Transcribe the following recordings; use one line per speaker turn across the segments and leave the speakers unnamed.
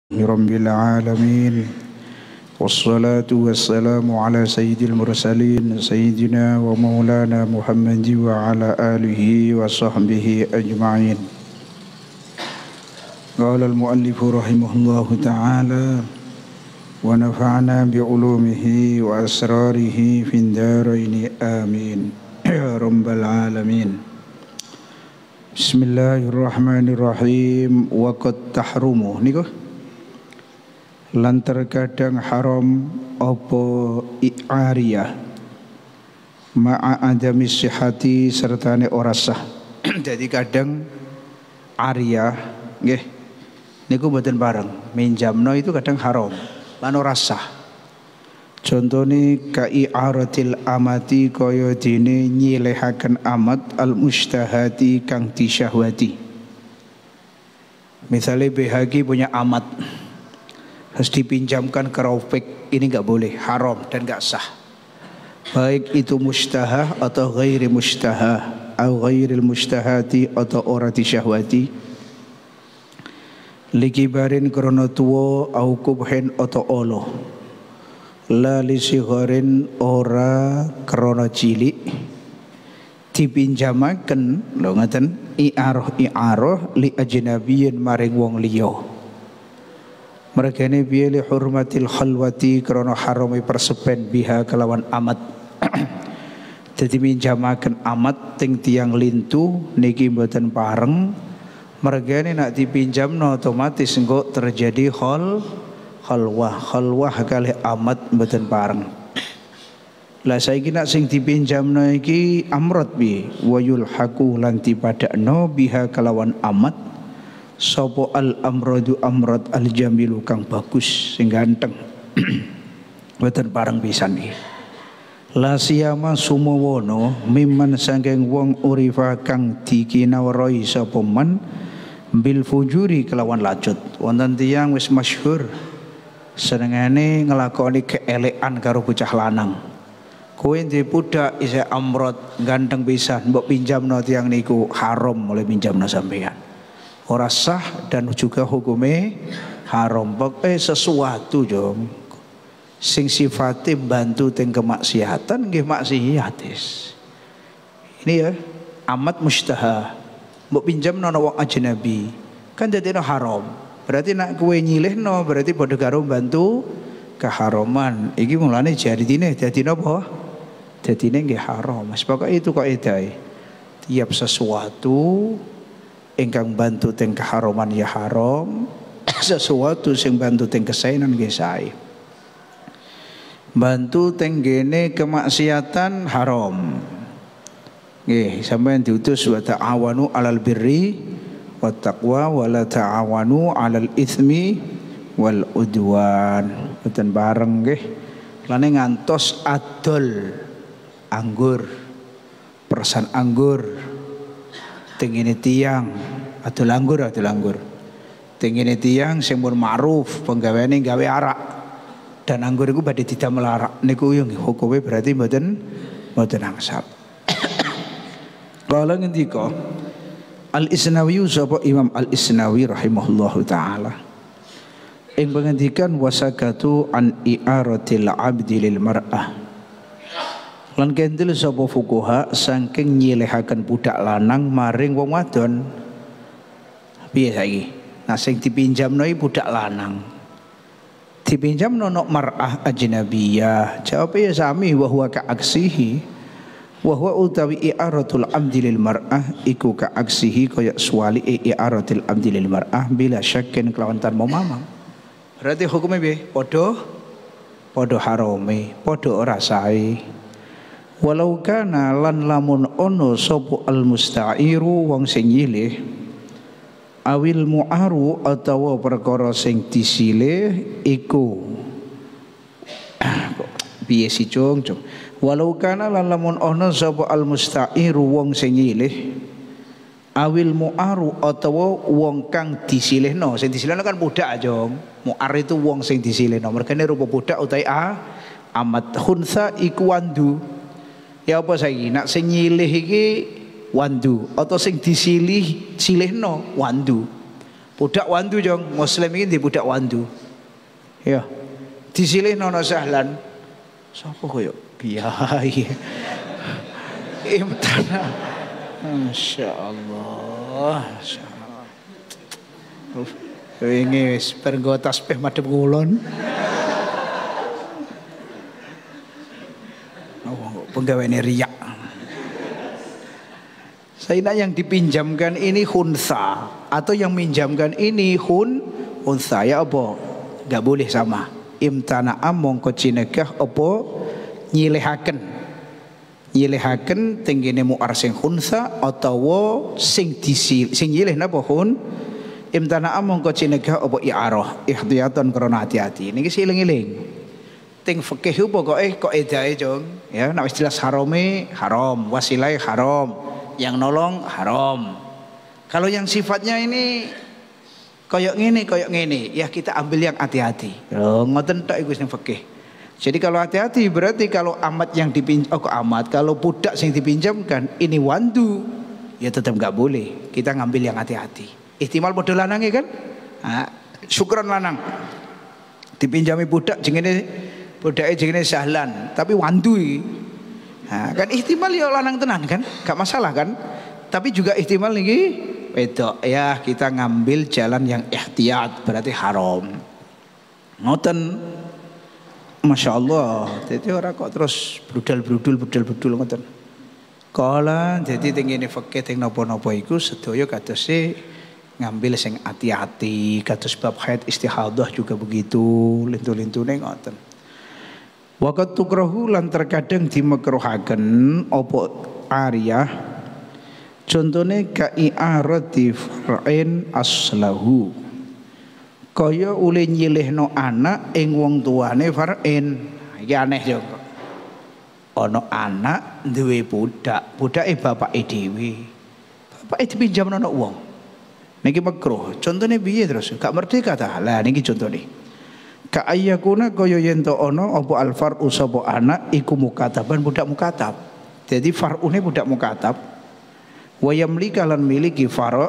رب العالمين والصلاة والسلام على سيد المرسلين سيدنا ومولانا محمد وعلى آله وصحبه أجمعين. قال المؤلف رحمه الله تعالى ونفعنا بعلومه وأسراره في الدارين آمين يا رب العالمين. بسم الله الرحمن الرحيم. وقد تحرمه niku lan terkadang haram apa i'ariyah ma'a adami sihati sertane ora sah. Jadi kadang ariyah nggih niku mboten bareng, minjamno itu kadang haram lan ora sah. Contone ka i'aratil amati kaya dene nyelehaken amat al mustahati kang disyahwati. Misalnya BHG punya amat harus dipinjamkan ke Raufik, ini nggak boleh, haram dan nggak sah. Baik itu mustahah atau ghairi mustahah, atau ghairil mustahati atau ora disyahwati. Likibarin krono tuwa au kubhin atau olo. La lisigharin ora krono cilik. Dipinjamaken lho ngaten i'arah li ajnabiyin maring wong liya. Mereka ini biya li hurmatil khalwati karena harami persepen biha kelawan amat. Jadi minjamaken amat ting tiang lintu niki mboten pareng. Mereka ini nak dipinjamno otomatis engko terjadi khalwah kali amat mboten pareng. Lah saiki nak sing dipinjamno iki amrot bi wayul haku lan dipadakno biha kelawan amat. Sopo al amradu amrad al jamilu kang bagus sing ganteng. Mboten pareng pisan iki. La siyama sumawana mimman saking wong urifa kang dikinawroi sapa man bil fujuri kelawan lacut. Wonten tiyang wis masyhur senengane nglakoni keelekan karo bocah lanang. Kowe ndek budak isih amrad ganteng pisan mbok pinjamno tiyang niku haram oleh pinjamno sampean. Ora sah dan juga hukumnya haram. Pokoknya sesuatu jom sing sifatnya bantu teng kemaksiatan nggih maksiatis. Ini ya amat mustahah. Mbok pinjam nang wong ajnabi kan dadine haram. Berarti nak kowe nyilihno berarti padha karo bantu keharaman. Iki mulane jadine dadi napa? Dadine nggih haram. Mas pokoke itu kaidahe. Tiap sesuatu ingkang bantu teng keharaman ya haram, sesuatu sing bantu teng kesaenan nggih sae. Bantu teng gene kemaksiatan haram. Nggih, sampeyan diutus wa ta'awanu 'alal birri wat taqwa wa la ta'awanu 'alal itsmi wal udwan. Boten bareng nggih. Lane ngantos adol anggur, persan anggur. Tengene tiang adol anggur tengene tiang sing pun ma'ruf penggaweane gawe arak dan anggur iku badhe didamel arak niku yo hukume berarti mboten angsal. Kala ngendika Al-Isnawi sapa Imam Al-Isnawi rahimahullahu taala ing pengendikan wasakatu an i'aratil abdi lil mar'ah. Lan kendel sapa fuqaha saking nyelehaken budak lanang maring wong wadon. Piye saiki? Nah sing dipinjamno iki budak lanang. Dipinjamno nok mar'ah ajnabiyah. Jawabe ya sami wa huwa ka aksihi. Wa huwa utawi i'aratul abdi lil mar'ah iku ka aksihi kaya suwali i'aratul abdi lil mar'ah bila syakin kelawan tanpa mamang. Berarti hukumnya piye? Padha harame, padha ora sae. Walau kana lan lamun ono sopo al musta'iru wong sing nyilih awil mu'aru atawa perkara sing disilih iku piye si cung walau kana lan lamun ono sopo al musta'iru wong sing nyilih awil mu'aru atawa wong kang disilihno. Sing disilihno kan budak jong. Mu'ar itu wong sing disilihno. Mergane rupa budak utai amat khunsa iku wandu. Ya apa saiki nak sing nyilih iki wandu atau sing disilihno wandu. Budak wandu jong, muslim iki di budak wandu. Ya. Disilih nono sahlan. Sapa koyo kiai. Imtana. Masyaallah. Wingi wis pergo tasbih madhep kulon. Oh, penggaweane riak. Sayyidina yang dipinjamkan ini khunsa atau yang minjamkan ini khunsa ya apa? Enggak boleh sama. Imtana'a mongko cinegah apa nyilihaken tenggene muar sing khunsa atawa sing nyilih napa khun. Imtana'a mongko cinegah apa i'arah ihtiyatan krana hati-hati. Niki sieling-eling. Ting fikih pokoke kok edae jong ya nek wis jelas harame haram, wasilah haram. Yang nolong haram. Kalau yang sifatnya ini koyok ngene, ya kita ambil yang hati-hati. Loh, ngoten tok iku sing fikih. Jadi kalau hati-hati berarti kalau amat yang kalau budak yang dipinjamkan ini wandu, ya tetap enggak boleh. Kita ngambil yang hati-hati. Ihtimal padha lanange kan? Syukron lanang. Dipinjami budak budake jenenge sahlan, tapi wandu iki. Kan ihtimal ya lanang tenan kan, gak masalah kan. Tapi juga ihtimal nih wedok ya kita ngambil jalan yang ihtiyat berarti haram. Ngoten, masya Allah. Jadi orang kok terus brudul ngoten. Kala jadi tinggi fakih ting nopo iku sedaya kadose ngambil sing hati-hati. Kados bab haid istihadah juga begitu, lintu-lintune ngoten. Waqat tukrahu lan terkadang dimakruhaken apa ariyah contone ka i'arati far'in aslahu kaya ule nyilihno anak ing wong tuane far'in. Iki aneh yo ana anak duwe budake bapake dhewe, bapake dipinjamno ana wong niki makruh. Contone piye terus gak merdeka ta. Lah niki contone ka ayyakuna kaya yen to ana apa alfar'u sapa anak iku mukataban budak mukatab. Jadi far'une budak mukatab wa yamlika lan miliki far'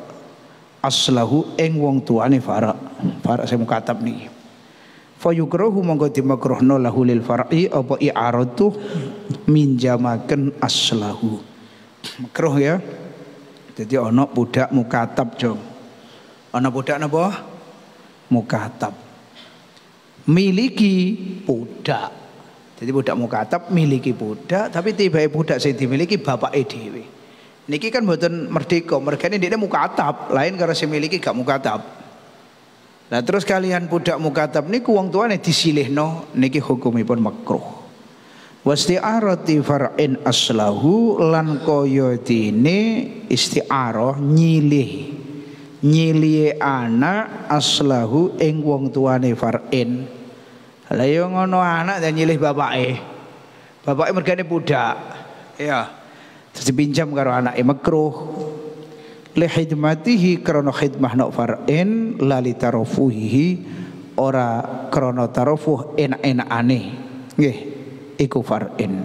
aslahu ing wong tuane far' sing mukatab niki. Fa yukrahu monggo dimakruhna lahu lil far'i apa i'aratu minjamaken aslahu. Makruh ya. Jadi ana budak mukatab jong. Ana budak napa? Mukatab. Miliki budak. Jadi budak mukatab miliki budak, tapi tiba-tiba budak sing dimiliki bapake dhewe. Niki kan mboten merdeka, mergane dhekne mukatab, lain karo sing miliki gak mukatab. Nah terus kalian budak mukatab niku wong tuane disilihno niki hukumipun makruh. Wasti'arati far'in aslahu lan kaya dene isti'arah nyilih anak aslahu ing wong tuane far'in. Lah yo ngono anak dan nyilih bapake. Bapake mergane budak. Ya. Terus dipinjam karo anake makruh. Li khidmatihi krana khidmah nok far'in la li tarofuhi ora krana tarofuh enak-enakane. Nggih, iku far'in.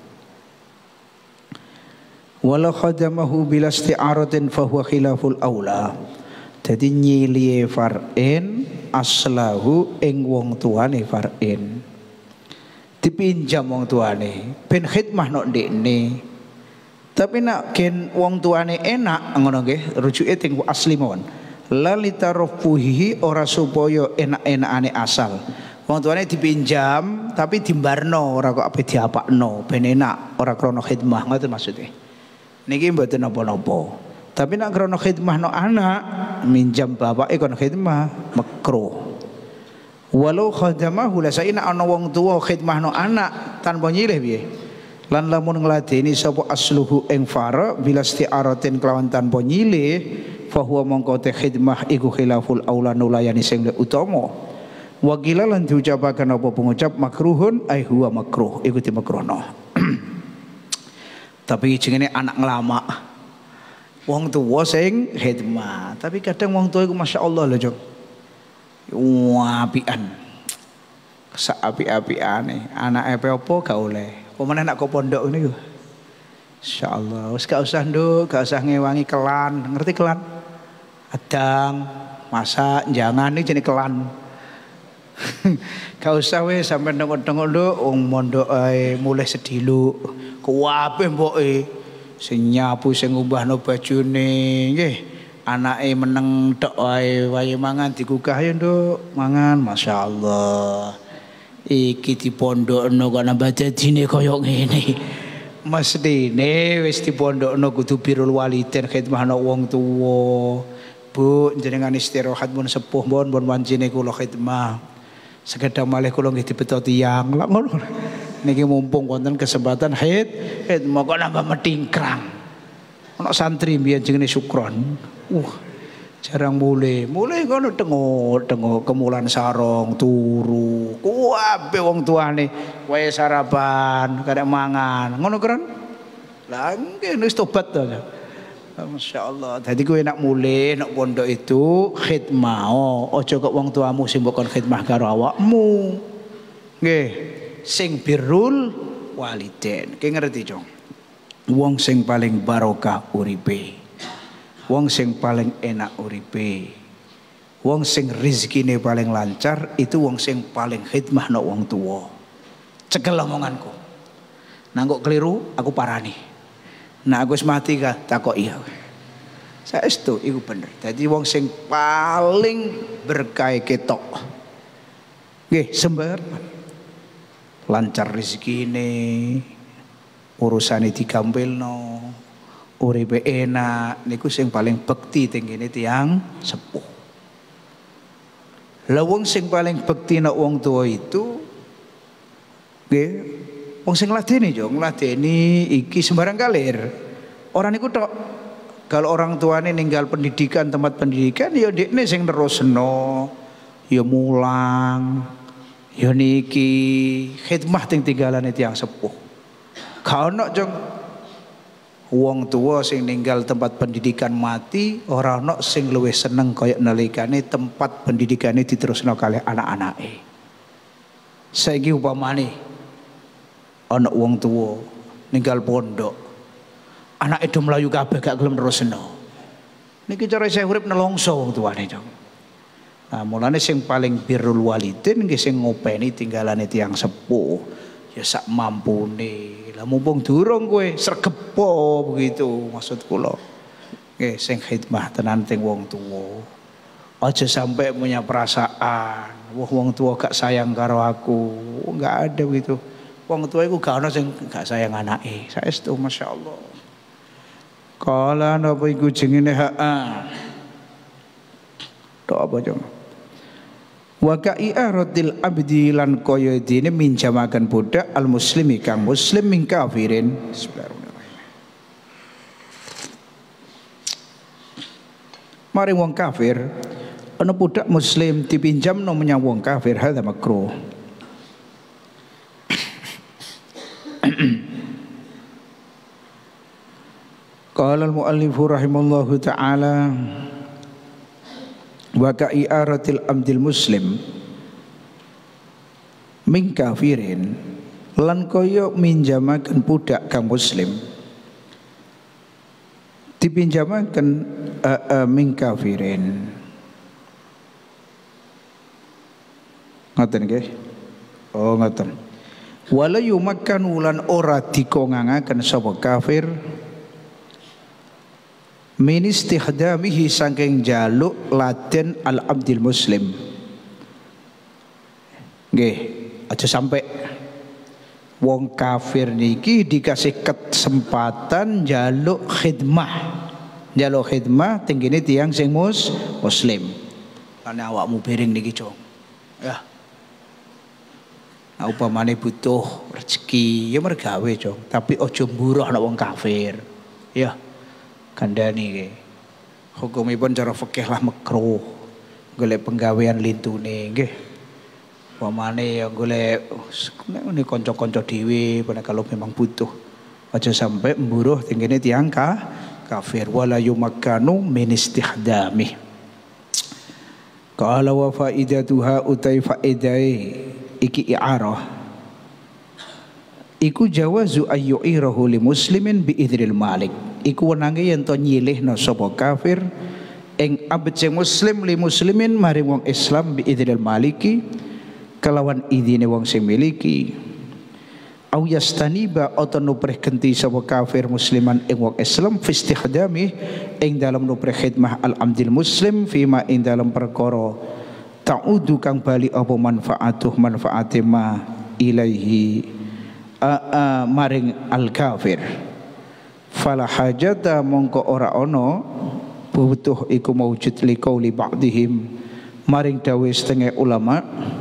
Wala khadamahu bila isti'aratin fa huwa khilaful aula. Jadi nyilih far'in aslahu ing wong tuane far'in. Dipinjam wong tuane ben khidmah nok ndekne. Tapi nak ken wong tuane enak ngono nggih rujuke teng asli mawon. La litarofuhi ora supaya enak-enakane asal. Wong tuane dipinjam tapi dimbarno ora kok ape diapakno ben enak ora krana khidmah ngoten maksude. Niki mboten napa-napa. Tapi nak krana khidmah no anak minjam bapake kon khidmah makruh. Walau khadamahu la saina ana wong tuwa khidmah no anak tanpa nyilih piye. Lan lamun ngladeni sapa asluhu ing fara bila isti'aratin kelawan tanpa nyilih fa huwa mongko te khidmah iku khilaful aula nulayani sing utama. Wa qila lan diucapaken apa pengucap makruhun ai huwa makruh iku dimakruhno. Tapi jenenge anak ngelama. Wong tuwa sing khidmah, tapi kadang wong tuwa iku masyaallah lho, Jong. Apian. Sak api-apiane, anake apa gak oleh. Pemene nak kok pondok niku. Insyaallah, wis gak usah nduk, gak usah ngewangi kelan, ngerti kelan? Adang, masak jangan ini jenis kelan. Gak usah weh sampai tengok-tengok lho wong mondok ae mulai sedilu kuwabe mboke sing nyapu sing ngubahno bajune nggih anake meneng tok ae wae mangan digugah ya nduk mangan masyaallah iki dipondokno kok nambah dadine kaya ngene mestine wis dipondokno kudu birrul walidain khidmahno wong tuwa Bu jenengan istirahat mun sepuh mon wancine kula khidmah sekedar malih kula nggih dibeto tiyang lak ngono niki mumpung wonten kesempatan khidmah kok nambah metingkrang ana santri mbiyen jenenge Sukron jarang mulai ngono tengok kemulan sarong turu kuwabe wong tuane wae sarapan kadek mangan ngono keren lah nggih wis tobat to masyaallah dadi kowe nak mulai nak pondok itu khidmah aja kok wong tuamu sing mbok kon khidmah karo awakmu nggih sing birrul walidain ki ngerti Jong wong sing paling barokah uripe wong sing paling enak uripe wong sing rezekine paling lancar itu wong sing paling khidmah no wong tuwa cekel omonganku nang kok keliru aku parani nah aku wis mati ka takoki aku saestu iku bener dadi wong sing paling berkah ketok nggih sembaran lancar rezekine urusane digampilno uripe enak niku sing paling bekti tenggene tiyang sepuh. Lah wong sing paling bekti nek wong tua itu nggih wong sing ngladeni yo ngladeni iki sembarang kalir. Ora niku tok. Kalau orang tuane ninggal pendidikan tempat pendidikan ya dekne sing nerusno ya mulang ya niki khidmah ting tinggalane tiyang sepuh. Gak ono jong wong tua sing ninggal tempat pendidikan mati ora ono sing luwih seneng kaya nalikane tempat pendidikane diterusno kalih anak-anake. Saiki upamane ana wong tua ninggal pondok anake do mlayu kabeh gak gelem nerusno. Niki cara saya urip nelongso wong tuane, Jong. Nah, mulane sing paling birrul walidain nggih sing ngopeni tinggalane tiyang sepuh ya sak mampune. Lah mumpung durung kowe sregepo begitu maksud kula. Nggih sing khidmah tenan teng wong tuwa. Aja sampai punya perasaan, wah wong tua gak sayang karo aku. Enggak ada begitu. Wong tua iku gak ono sing gak sayang anake. Saestu masyaallah. Kala napa iku jenenge tok apa jong? Wa ka'iaratil abdi lan kaya dene minjamaken budak al muslimi kang muslim min kafirin. Bismillahirrahmanirrahim. Mari wong kafir ana budak muslim dipinjamno menyang wong kafir hadza makruh. Qala al-muallifu rahimallahu ta'ala wa ka'iaratil abdil muslim min kafirin lan kaya minjamaken budak kang muslim dipinjamaken min kafirin ngoten nggih oh ngoten wala yumakkan ulan ora dikongangaken sapa kafir min istikhdamihi saking jaluk laden al abdil muslim nggih aja sampai wong kafir niki dikasih kesempatan jaluk khidmah tenggene tiyang sing muslim lan awakmu piring niki Jong ya nah, upamane butuh rezeki ya mergawe Jong tapi aja mburuh nek wong kafir ya kandhani nggih. Hukumipun cara fikih lah makruh. Golek penggawean lintune nggih. Pamane ya golek nek kanca-kanca dhewe kalau memang butuh. Aja sampai mburuh tenggene tiyang kafir wala yumakkanu min istihdami. Qala wa faidatuha utai faidai iki i'arah. Iku jawazu ayyu'irahu li muslimin bi idril malik. Iku wenange yen to nyilihna sapa kafir ing abjeng muslim li muslimin maring wong Islam bi idznil maliki kelawan idine wong sing miliki au yastaniba atau nuprih genti sapa kafir musliman ing wong Islam fi istihdami ing dalam nuprih khidmah al amdil muslim fima ing dalam perkara ta'udu kang bali apa manfaate ma ilaihi maring al kafir fala hajata mongko ora ana butuh iku maujud li qauli ba'dihim maring dawuh setengah ulama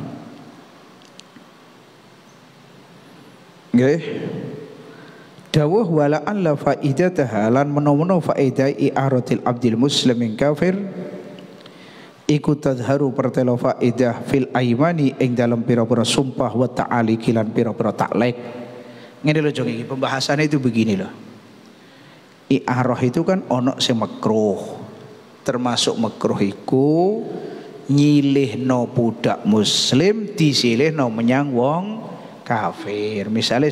nggih dawuh wala an la faidataha lan menawa faedah i'aratil abdil muslimin kafir iku tadharu pertelo faedah fil aimani ing dalam pira-pira sumpah wa ta'ali kilan pira-pira taklek. Ngene lho jong iki pembahasannya itu begini loh. I'arah itu kan ono sing makruh. Termasuk makruh iku nyilihno budak muslim disilihno menyang wong kafir. Misalnya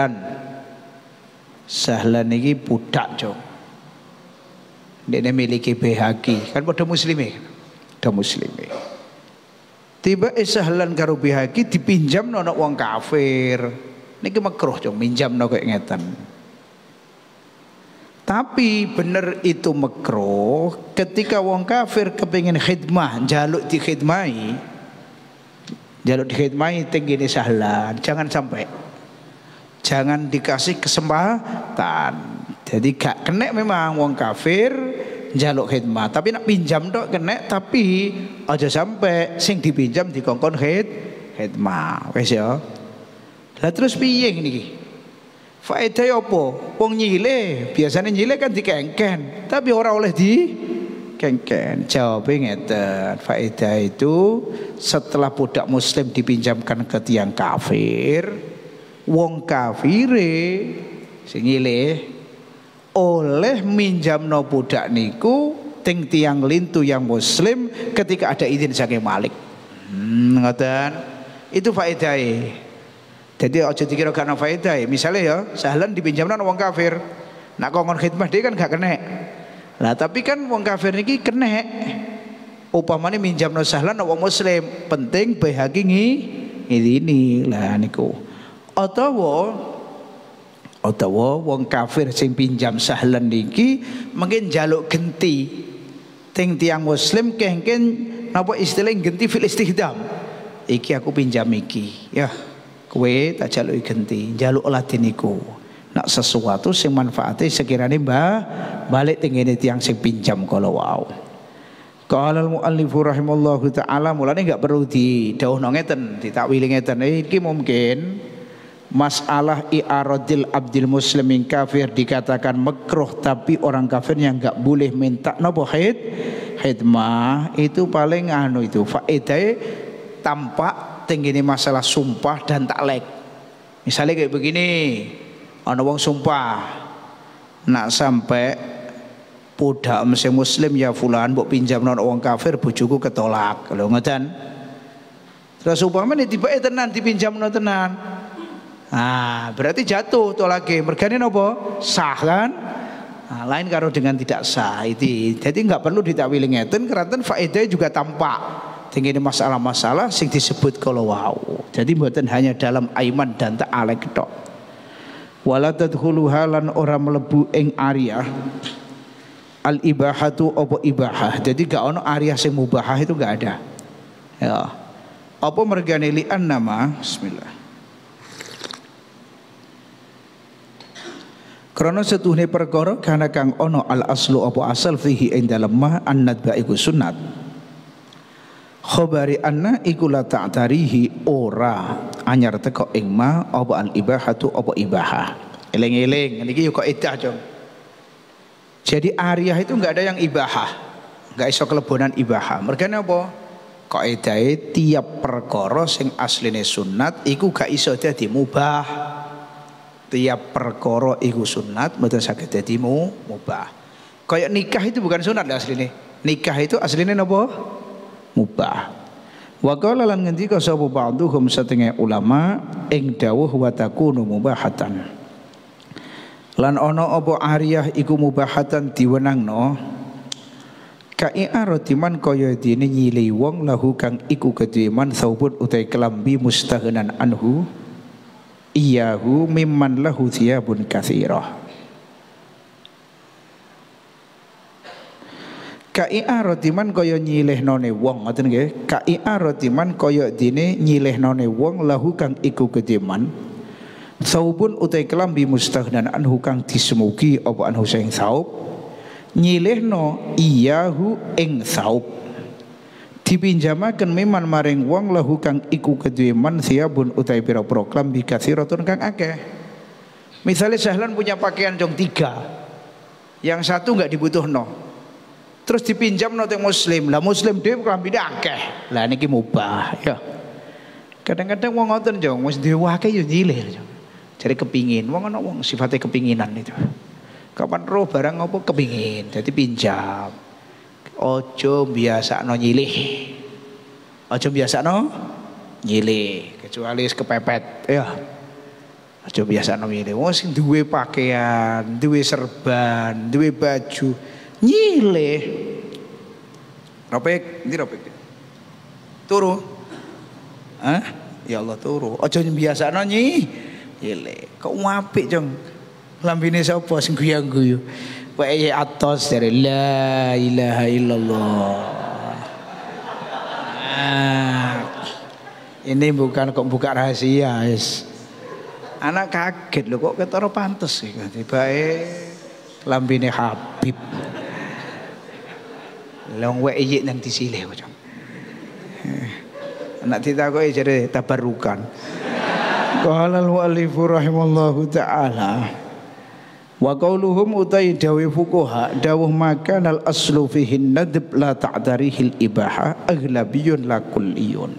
Sahlan ini budak jong. Dia memiliki BHQ kan pada muslimi. Tiba Sahlan karo BHQ dipinjam nona wong kafir. Niki makruh jong minjam no kayak ngeten. Tapi bener itu makruh ketika wong kafir kepingin khidmah jaluk dikhidmai tenggine Sahlan, jangan dikasih kesempatan. Jadi gak kena memang wong kafir jaluk khidmah, tapi nak pinjam dok kena, tapi aja sampai sing dipinjam dikongkon khidmah. Wes ya. Lah terus piye niki? Faedah apa? Wong nyile, biasanya nyile kan dikengken, tapi ora oleh kengken. Jawabnya ngeten, faedah itu setelah budak muslim dipinjamkan ke tiang kafir, wong kafire sing nyilih oleh minjamno budak niku ting tiang lintu yang muslim ketika ada izin saking malik. Ngoten. Itu faedahe. Jadi aja dikira karena faedah. Misalnya ya, Sahlan dipinjamno wong kafir. Nak kongkon khidmah dia kan gak kena. Lah tapi kan wong kafir niki kena. Upamane minjamno Sahlan wong muslim, penting BHQ ini lah niku. Utawa wong kafir sing pinjam Sahlan niki mungkin jaluk genti. Ting tiang muslim kengken napa istilah genti fil istihdam. Iki aku pinjam iki. Ya, kowe tak jaluk genti, jaluk ladin niku. Nak sesuatu sing manfaate sekirane balik tengene tiang sing pinjam kala wau. Qala al-muallif rahimallahu taala mulane enggak perlu didhawuhno ngeten, ditakwili ngeten. Iki mungkin masalah i'aradil abdil muslimin kafir dikatakan makruh, tapi orang kafir yang enggak boleh minta napa khidmah itu paling itu faedahe tampak tengene masalah sumpah dan taklek. Misalnya kayak begini, ana wong sumpah nak sampai budak muslim ya fulan mbok pinjamno wong kafir bojoku ketolak. Lho ngoten. Terus umpamane tibake tenan dipinjamno tenan. Ah, berarti jatuh tolake. Mergane napa? Sah kan? Nah, lain karo dengan tidak sah itu. Jadi enggak perlu ditakwili ngeten, keranten faedah juga tampak. Tingene masalah-masalah sing disebut kalau wau. Jadi mboten hanya dalam aiman dan ta'alek tok. Wala tadkhulu halan ora mlebu ing ariyah al ibahatu apa ibahah. Jadi gak ono ariyah sing mubahah itu gak ada. Ya. Apa mergane li annama bismillah. Karena setuhne perkara kana kang ono al aslu apa asal fihi ing dalem ma annadba iku sunat. Khabari anna iku la ta'tarihi ora anyar teko ing ma apa al ibahatu apa ibahah. Eling-eling niki yo kok edah, Jong. Jadi ariyah itu enggak ada yang ibahah. Enggak iso kelebonan ibahah. Mergane apa? Kaidahe tiap perkara sing asline sunat iku gak iso dadi mubah. Tiap perkara iku sunat mboten saged dadi mubah. Kayak nikah itu bukan sunat lah asline. Nikah itu asline napa? Mubah. Wa qala lan ngendika sapa ba'dhum setengah ulama ing dawuh wa takunu mubahatan. Lan ana apa ariyah iku mubahatan diwenangno Ka'i'arati man kaya dene nyile wong lahu kang iku kedue man saubun utai kelambi mustaghanan anhu iyahu mimman lahu thiyabun katsirah. Ka'i'arati man kaya nyilehnone wong ngoten nggih. Ka'i'arati man kaya dene nyilehnone wong lahu kang iku kedue man saubun utai kelambi mustaghanan anhu kang disemugi apa anhu sing saub nyilehno iyahu ing saub dipinjamaken miman maring wong lahu kang iku kedue man siabun utai pira-pira klambi katsiratun kang akeh. Misalnya Sahlan punya pakaian jong 3, yang satu nggak dibutuhno, terus dipinjamno teng muslim, lah muslim dhewe klambine akeh, lah niki mubah ya. Kadang-kadang wong ngoten jong wis dhewe akeh yo nyileh jong, jadi kepingin wong ana wong sifatnya kepinginan itu. Kapan roh barang apa kepingin, jadi pinjam. Ojo biasa no nyilih, ojo biasa no nyilih, kecuali kepepet, ya. Ojo biasa no nyilih. Wong sing duwe pakaian, duwe serban, duwe baju, nyilih. Ropek, ndi ropek? Turu, ya Allah turu. Ojo biasa no nyilih. Kok apik jong. Lambine sapa sing guyu-guyu. Wae atos dari la ilaha illallah. Ini bukan kok buka rahasia, guys. Anak kaget lho kok ketara pantes sih. Tibae lambine Habib. Long wae nang disilih kok. Anak ditakoki jare tabarukan. Qala al-mu'allif rahimallahu ta'ala wa qauluhum utai dawi fuqaha dawuh makan al aslu fihi nadb la ta'darihil ibaha aghlabiyun la kulliyun.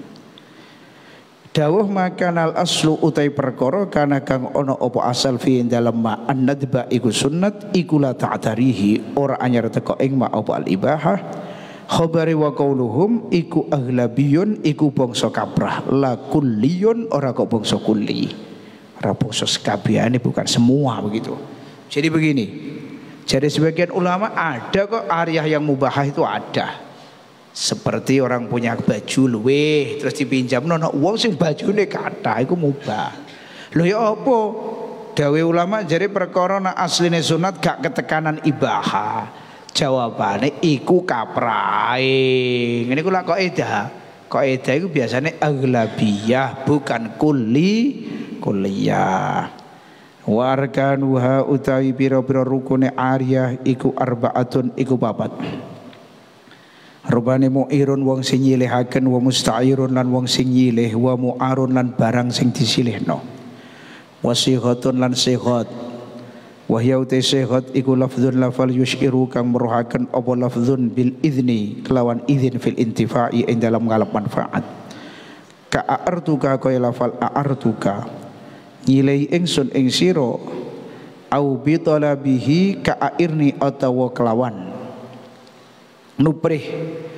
Dawuh makan al aslu utai perkara kana kang ono apa asal fi dalam ma an nadba iku sunnat iku la ta'darihi ora anyar teko ing ma apa al ibaha. Khabari wa qauluhum iku aghlabiyun iku bangsa kaprah la kulliyun ora kok bangsa kulli. Ora bangsa sekabehane bukan semua begitu. Jadi begini, jadi sebagian ulama ada kok ariyah yang mubahah itu ada. Seperti orang punya baju luweh terus dipinjam nono uang sing bajune kathah iku mubah. Lho ya apa? Dawe ulama jadi perkara nak asline sunat gak ketekanan ibahah. Jawabane iku kaprae. Ngene ku lak kaidah. Kaidah iku biasane aghlabiyah bukan kulliyah. Warkanuha utawi pira-pira rukune ariyah iku arbaatun iku papat. Rubane mu'irun wong sing nyilihaken, wa musta'irun lan wong sing nyilih, wa mu'arun lan barang sing disilihno. Wa sighatun lan sighat. Wa hiya utai sighat iku lafdzun lafal yushiru kang meruhaken apa lafdzun bil idzni kelawan izin fil intifa'i ing dalam ngalap manfaat. Ka a'artuka kaya lafal a'artuka nyilai ingsun ing sira au bi talabihi ka airni atawa kelawan nuprih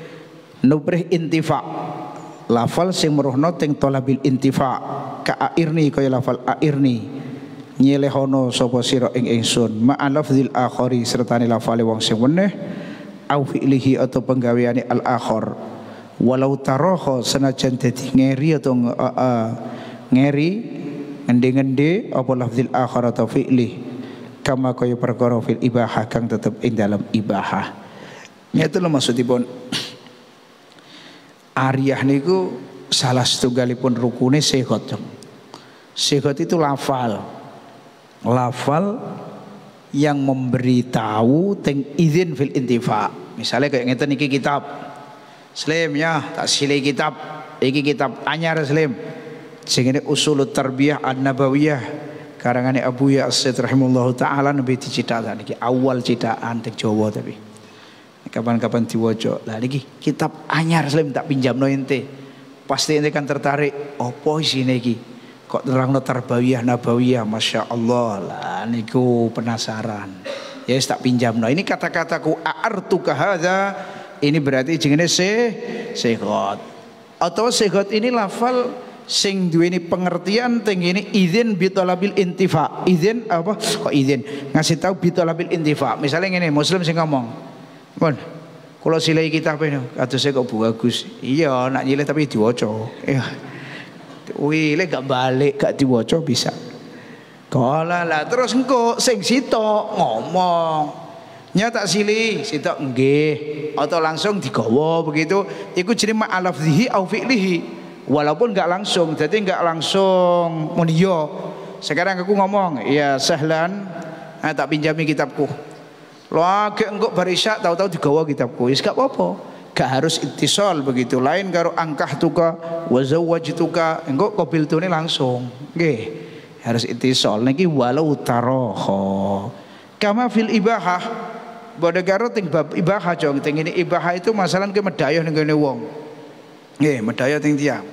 intifa lafal sing meruhna teng talabil intifa ka airni kaya lafal airni nyelehono sapa sira ing ingsun ma lafzil akhari sertane lafale wong sing weneh au fi'lihi atau penggaweane al akhar walau taraha senajan dadi ngeri atau ngeri ngende-ngende apa lafzil akhar atau fi'li kama kaya perkara fil ibahah kang tetep ing dalam ibahah. Nyata lho maksudipun ariyah niku salah setunggalipun rukune sighat. Sighat itu lafal yang memberitahu teng izin fil intifa. Misalnya kayak ngeten iki kitab Slim ya tak silih kitab iki kitab anyar Slim sehingga usulut tarbiyah an-nabawiyah karangane Abu Ya'sid rahimahullahu ta'ala nabi dicitakan niki awal citaan teng Jawa tapi kapan-kapan diwaca. Lah niki kitab anyar Slim tak pinjamno ente. Pasti ente kan tertarik. Apa isine iki? Kok nerangno tarbiyah nabawiyah, Masya Allah. Lah niku penasaran. Ya yes, tak pinjamno. Ini kata-kataku a'artuka hadza ini berarti jenenge sighat. Atau sighat ini lafal sing duweni pengertian teng ini izin bitolabil intifa. Izin apa? Kok izin ngasih tahu bitolabil intifa. Misalnya ngene, muslim sing ngomong. Pun. Kula silai kitab e katose kok bagus. Iya, nak nyilih tapi diwaca. Iya. Wih, lek gak balik gak diwaca bisa. Kala lah terus engko sing sitok ngomong. Nyata silih sitok nggih atau langsung digawa begitu. Iku jenenge ma'alafzihi au fi'lihi. Walaupun gak langsung, jadi gak langsung muni yo. Sekarang aku ngomong, ya sahlan, tak pinjami kitabku. Lagi enggak barisak tahu-tahu digawa kitabku. Is gak apa-apa. Gak harus ittisal begitu. Lain karo angkah tuka wa zawwajtuka engko qabiltune langsung. Nggih. Harus ittisal niki walau taraha. Kama fil ibahah. Bodho karo ting bab ibahah jong ting ini ibahah itu masalah ke medayah ning gone wong. Nggih, medayah ting tiyang.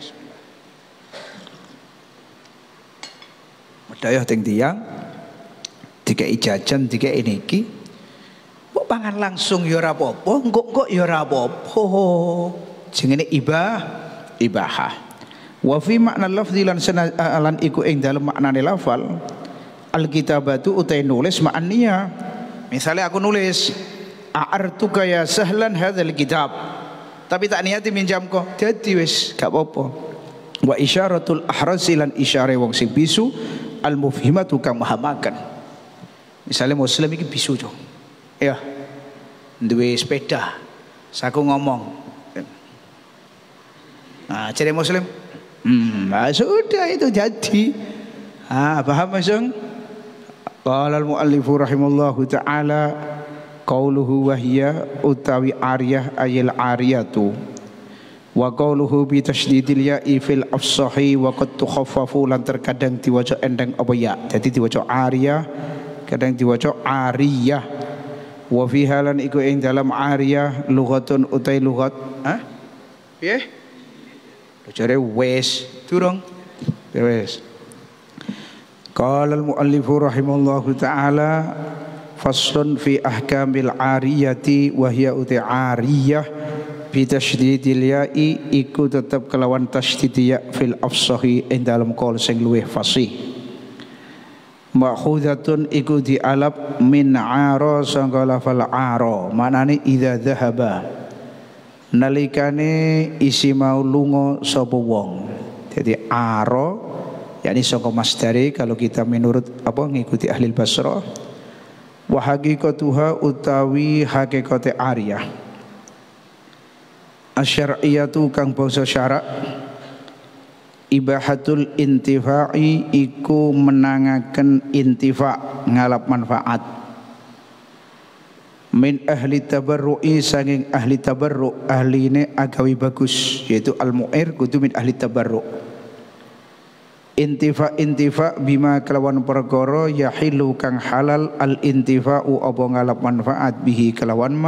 Medayah ting tiyang dikai jajan dikai niki. Kok pangan langsung ya ora apa-apa, engko ya ora apa-apa. Jenenge ibahah. Wa fi makna lafzi lan lan iku ing dalem maknane lafal alkitabatu utai nulis ma'anniya. Misalnya aku nulis a'artuka ya sahlan hadzal kitab. Tapi tak niati minjam kok. Dadi wis gak apa-apa. Wa isyaratul ahrasi lan isyare wong sing bisu al mufhimatu kang mahamaken. Misalnya muslim iki bisu jo. Ya, duwe sepeda, saku ngomong. Nah, ciri muslim, nah, sudah itu jadi. Paham masung? Qala al-muallifu rahimallahu ta'ala qauluhu wahya utawi ariyah ayil ariyatu wa qauluhu bi tasydidil ya'i fil afsahi wa qad tukhaffafu lan terkadang diwaca endeng apa ya. Jadi diwaca ariyah, kadang diwaca ariyah. Wa fi halan iku ing dalam ariyah lughatun utai lughat. Piye? Jare wis durung. Wis. Qala al-muallifu rahimallahu ta'ala faslun fi ahkamil ariyati wa hiya utai ariyah bi tasydidil ya'i iku tetep kelawan tasydid ya fil afsahi ing dalam qaul sing luwih fasih. Ma'khudatun iku dialap min aro sangka lafal aro manane idza dhahaba nalikane isi mau lunga sapa wong. Jadi aro yakni sangka masdari kalau kita menurut apa ngikuti ahli Basrah wa haqiqatuha utawi hakikate ariyah asyariyatu kang bangsa syarak ibahatul intifa'i iku menangaken intifa' ngalap manfaat min ahli tabarru'i sanging ahli tabarru' ahline agawi bagus yaitu al-mu'ir kudu min ahli tabarru' intifa' bima kelawan perkara yahilu kang halal al-intifa'u apa ngalap manfaat bihi kelawan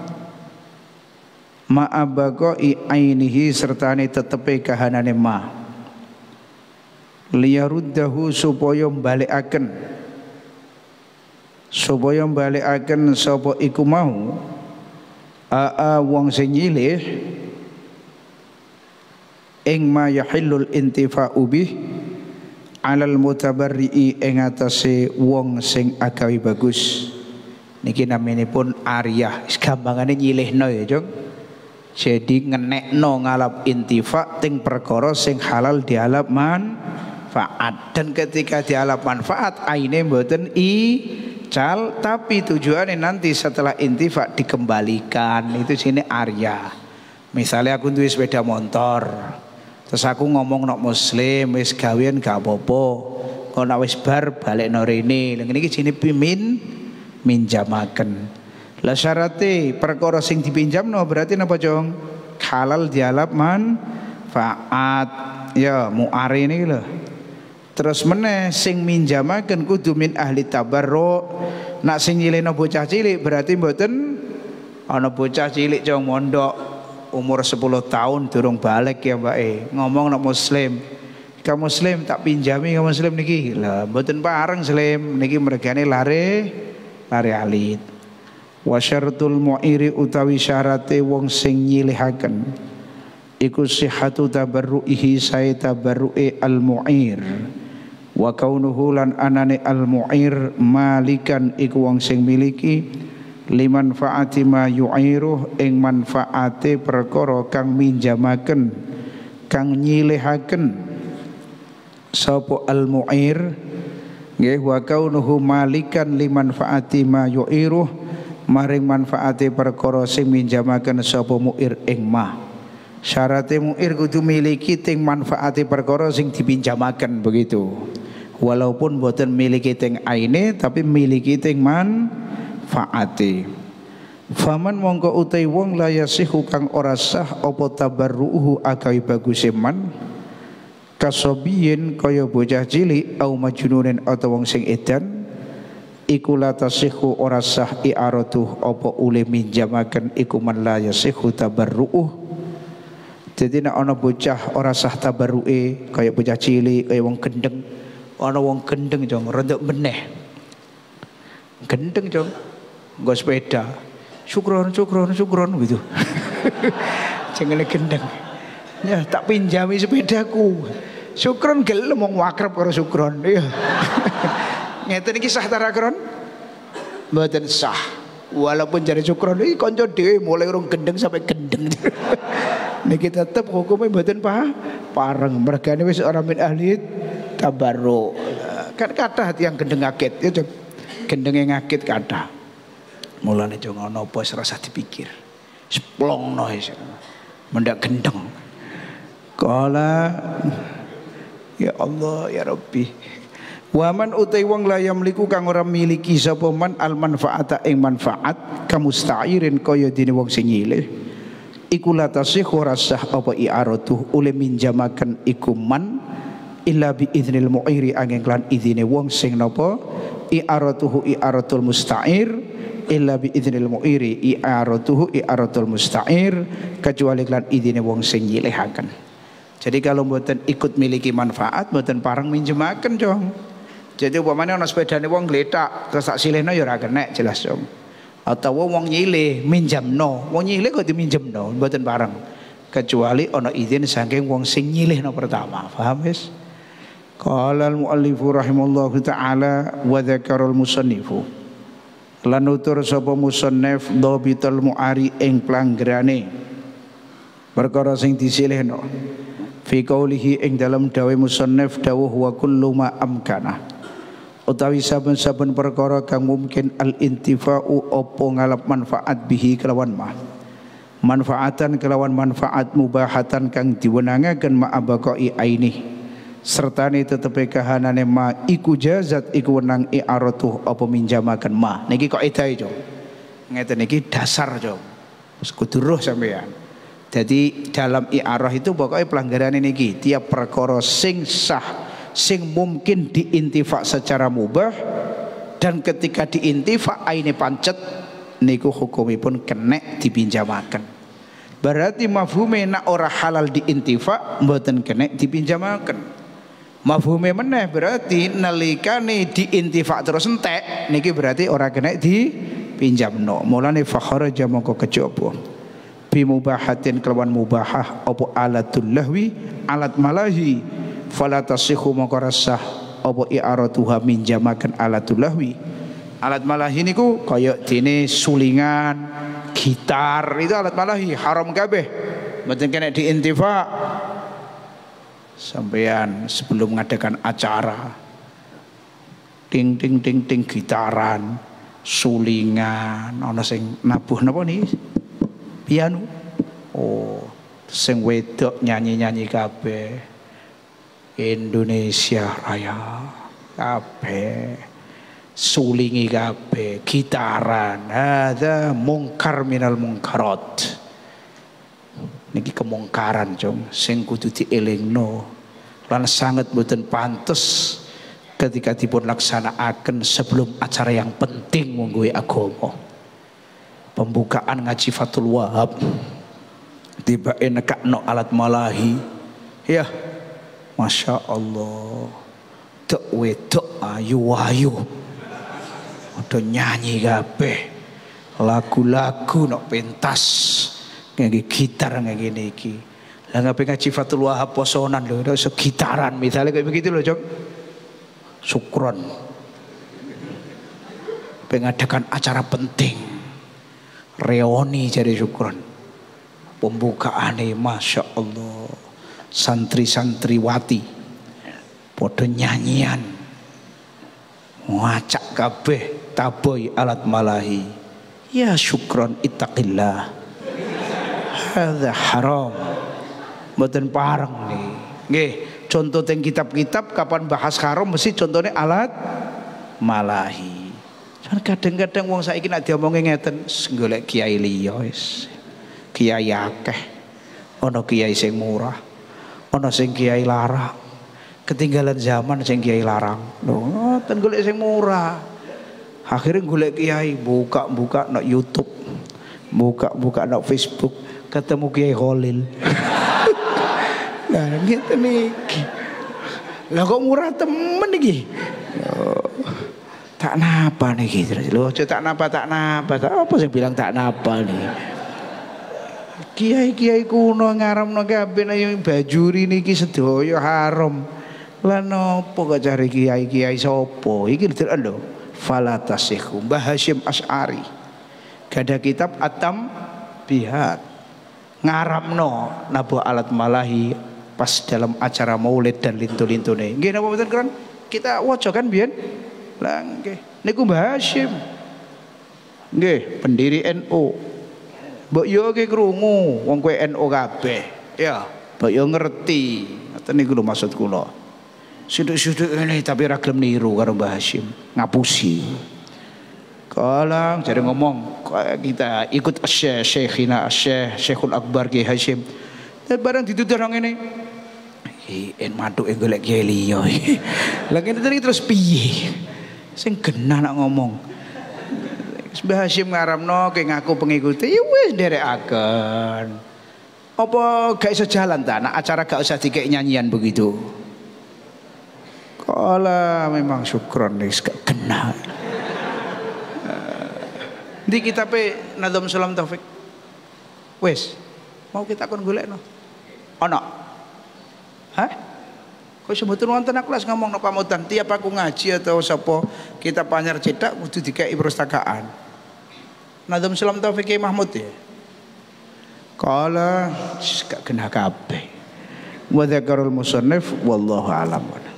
ma'abaqai ainihi sertane tetepe kahanane liyaruddahu supaya balikaken sapa iku mau wong sing nyilih ing ma yahillul intifa'u bih alal mutabarri'i ing atase wong sing agawi bagus. Niki naminipun ariyah gampangane nyilihno ya Jong. Jadi ngenekno ngalap intifa ting perkara sing halal dialap manfaat, dan ketika dialap manfaat aine mboten ical tapi tujuannya nanti setelah intifa dikembalikan, itu sini arya. Misalnya aku duwe sepeda motor terus aku ngomong nok muslim wis gawean gak apa-apa kok nek wis bar balekno rene lha niki sini minjamaken. Lah syarate perkara sing dipinjamno berarti napa Jong? Halal dialap manfaat. Ya mu'ari ini lho. Terus meneh sing minjamaken kudu min ahli tabarru. Nak sing nyilihno bocah cilik berarti mboten ana bocah cilik Jong mondok umur 10 tahun durung balik ya Mbak ngomong nak muslim. Kamu muslim tak pinjami kamu muslim niki. Lah mboten pareng muslim niki mergane lare alit. Wa syaratul mu'iri utawi syarate wong sing nyilihaken iku sihhatu tabarru'ihi sae tabarru'i al-mu'ir wa kaunuhu lan anane al-mu'ir malikan iku wong sing miliki liman faati ma yu'iruh ing manfaate perkara kang minjamaken kang nyilihaken sapa al mu'ir nggih wa kaunuhu malikan liman faati ma yu'iruh maring manfaate perkara sing minjamaken sapa mu'ir ing ma. Syaratnya mu'ir kudu miliki ting manfaate perkara sing dipinjamaken begitu. Walaupun boten miliki ting aine tapi miliki ting manfaate. Faman mongko utai wong la yasihu kang ora sah apa tabarruhu agawe baguse man kasobiyin kaya bocah cilik au majnunin atau wong sing edan iku la tasihu ora sah i'aratuh apa ule minjamaken iku man la yasihu tabarruhu. Jadi nek ana bocah ora sah tabarruke kaya bocah cilik kaya wong gendeng, ana wong gendeng jong renduk meneh. Gendeng jong nggo sepeda. Syukron gitu. Jenenge gendeng. Ya tak pinjami sepedaku. Syukron gelem wong wakrab karo syukron. Iya. Ngeten iki sah ta ra kron? Mboten sah. Walaupun jare syukron iki kanca dhewe mulai urung gendeng sampai gendeng. Niki tetep hukumnya mboten pareng. Mergane wis ora min ahli tabarruk. Kan kathah tiyang gendeng ngakit ya, gendenge ngakit kathah. Mulane jong ana apa wis rasa dipikir. Splongno wis. Mendak gendeng. Qala ya Allah ya Rabbi. Waman utai wong la yamliku kang ora miliki sapa man al manfaata ing manfaat kamusta'irin kaya dene wong sing nyilih. Iku la tasihhu rasah apa i'aratuh ule minjamaken iku man illa bi idznil mu'iri angin lan idine wong sing napa i'aratuhu i'aratul musta'ir illa bi idznil mu'iri i'aratuhu i'aratul musta'ir kecuali lan idine wong sing nyilihaken. Jadi kalau mboten ikut miliki manfaat mboten pareng minjemaken jong. Jadi umpamane ana sepedane wong gletak terus tak silihno ya ora kenek jelas jong. Atau wong nyilih minjamno, wong nyilih kok diminjemno mboten pareng. Kecuali ana izin saking wong sing nyilihno pertama. Paham wis? Qala al-muallifu rahimallahu taala wa dzakarul musannifu. Lan utur sapa musannif dhabitul mu'ari ing planggerane perkara sing disilihno. Fi qaulihi ing dalam dawe musannif dawuh wa kullu ma amkana. Utawi saben-saben perkara kang mungkin al-intifa'u opo ngalap manfaat bihi kelawan ma. Manfaatan kelawan manfaat mubahatan kang diwenangaken ma'abaqai aini. Sertane tetepe kahanane ma iku jazat iku wenang i'aratuh apa minjamaken ma. Niki kok edahe, Jong. Ngeten iki dasar, Jong. Wis kudu roh sampean. Jadi dalam i'arah itu pokoknya pelanggaran niki tiap perkara sing sah sing mungkin diintifak secara mubah dan ketika diintifak aine pancet niku hukumipun kenek dipinjamaken. Berarti mafhume nak ora halal diintifak mboten kenek dipinjamaken. Mafhume meneh berarti nalikane diintifak terus entek niki berarti ora kenek dipinjamno. Mulane fakharaja mongko kejaba bi mubahatin kelawan mubahah apa alatul lahwi alat malahi fala tasihhu mongko rasah apa i'aratuha minjamaken alatul lahwi. Alat malahi niku kaya dene sulingan, gitar itu alat malahi haram kabeh. Mboten kena diintifak. Sampeyan sebelum mengadakan acara ting ting ting ting gitaran, sulingan, ana sing nabuh napa niki? Piano. Oh, sing wedok nyanyi-nyanyi kabeh. Indonesia Raya kabeh, sulingi kabeh, gitaran, hadza mungkar minal mungkarat. Niki kemungkaran, Jong, sing kudu dielingno. Lan sangat mboten pantes ketika dipun laksanakaken sebelum acara yang penting mungguhe agama. Pembukaan ngaji Fathul Wahab tiba nekakno alat malahi. Ya Masya Allah, dek wedok ayu-ayu, udah nyanyi kabeh, lagu-lagu nok pentas, ngene gitar ngene iki. Lah ngapain ngaji Fathul Wahab posonan lho, udah segitaran misalnya kayak begitu loh, Jok. Syukron. Mengadakan acara penting, reoni jare syukron. Pembukaane Masya Allah, santri-santriwati podo nyanyian ngacak kabeh taboy alat malahi. Ya syukron ittaqillah, hadza haram. Mboten pareng nih. Nggih, contoh teng kitab-kitab kapan bahas haram mesti contohnya alat malahi. Kadang-kadang wong saiki nek diomongi ngeten, golek kiai liya wis. Kiai akeh. Ana kiai sing murah, ana sing kiai larang. Ketinggalan zaman sing kiai larang. Lho, ngoten golek sing murah. Akhirnya golek kiai buka-buka nang YouTube. Buka-buka nang Facebook, ketemu Kiai Khalil. Lah ngeten iki. Lah kok murah temen iki. Tak napa niki. Lho aja tak napa. Apa sing bilang tak napa nih? Kiai-kiai kuno ngaramno kabeh nang bajuri niki sedaya haram. Lah napa kok cari kiai-kiai sapa? Iki lho fala tasihhu. Mbah Hasyim Asy'ari gada kitab Atam Bihat ngaramno nabo alat malahi pas dalam acara maulid dan lintu-lintune. Nggih napa mboten keren? Kita waca kan biyen. Lah nggih niku Mbah Hasyim. Nggih, pendiri NU. Mbok yo ki krungu wong kowe NU kabeh. Ya, mbok yo ngerti. Ngoten niku lho maksud kula. Suduk-suduk ini tapi ra gelem niru karo Mbah Hasyim, ngapusi. Kalang jadi ngomong kita ikut Syekhina Syekhul Akbar Kiai Hasyim. Dan barang ditutur nang ngene. En maduk golek kiai liya. Lah ngene terus piye? Sing genah nak ngomong. Mbah Hasyim ngaramno ke ngaku pengikuti ya wis nderekaken. Apa gak iso jalan ta? Nak acara gak usah dikek nyanyian begitu. Kala memang syukron wis gak genah. Di kitabe Nadham Sulam Taufik. Wis, mau kita kon golekno. Ana. Hah? Kok sebetulnya wonten kelas ngomong no pamutan tiap aku ngaji atau sapa kita panyar cedak kudu dikeki perpustakaan. Nadham Sulam Taufik Kiai Mahmud ya. Kala gak genah kabeh. Wa dzakarul musannif wallahu a'lam.